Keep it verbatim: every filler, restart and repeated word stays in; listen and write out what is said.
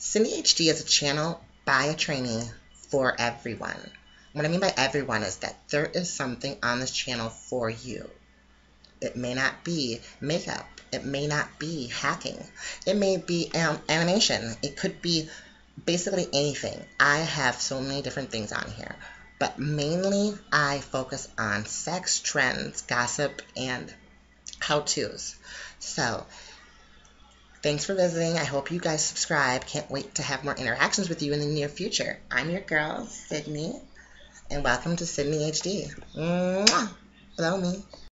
Sindee H D is a channel by a trainee for everyone. What I mean by everyone is that there is something on this channel for you. It may not be makeup. It may not be hacking. It may be um, animation. It could be basically anything. I have so many different things on here. But mainly I focus on sex, trends, gossip, and how-tos. So thanks for visiting. I hope you guys subscribe. Can't wait to have more interactions with you in the near future. I'm your girl, Sydney, and welcome to Sindee H D. Mwah! Blow me.